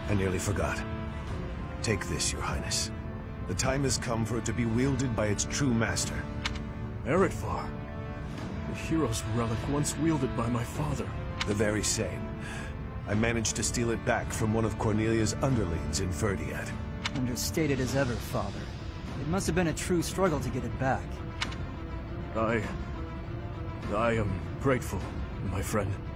I nearly forgot. Take this, Your Highness. The time has come for it to be wielded by its true master. Areadbhar. The hero's relic once wielded by my father. The very same. I managed to steal it back from one of Cornelia's underlings in Verdiad. Understated as ever, father. It must have been a true struggle to get it back. I am grateful, my friend.